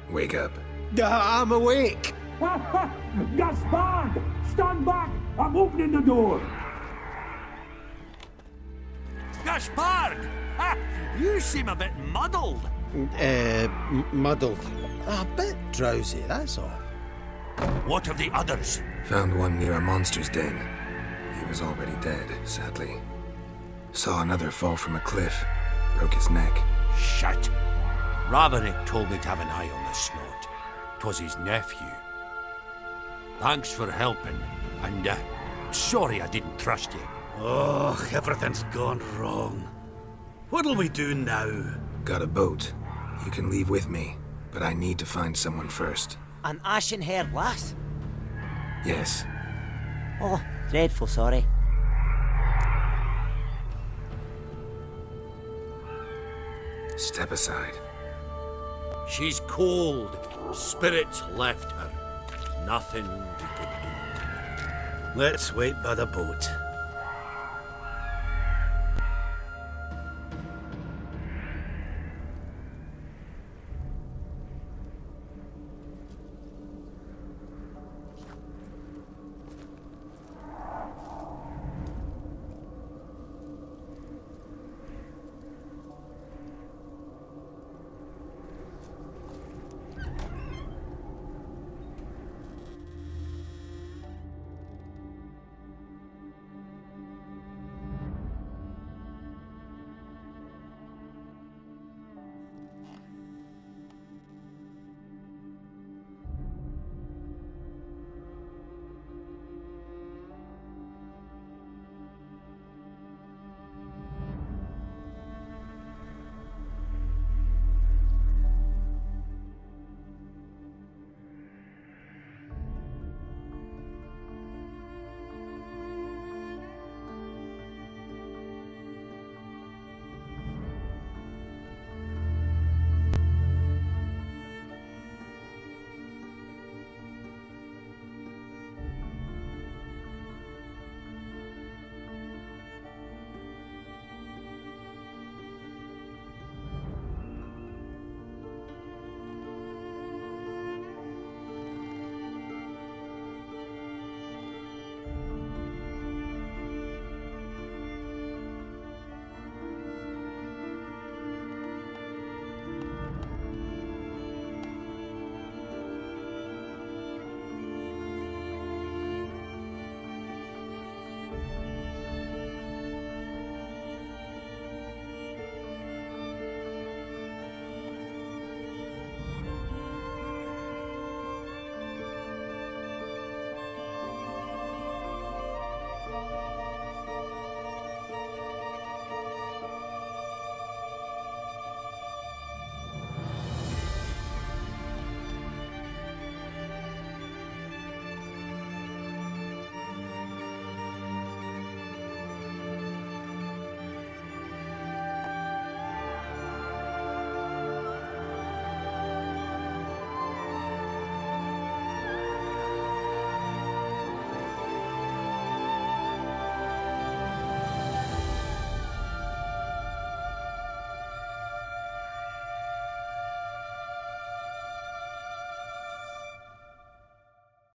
Wake up. I'm awake. Gaspard! Stand back! I'm opening the door! Gaspard! Ha! You seem a bit muddled. Muddled. A bit drowsy, that's all. What of the others? Found one near a monster's den. He was already dead, sadly. Saw another fall from a cliff. Broke his neck. Shit. Rabenik told me to have an eye on the snot. 'Twas his nephew. Thanks for helping, and sorry I didn't trust you. Oh, everything's gone wrong. What'll we do now? Got a boat. You can leave with me, but I need to find someone first. An ashen-haired lass? Yes. Oh, dreadful sorry. Step aside. She's cold. Spirits left her. Nothing we could do. Let's wait by the boat.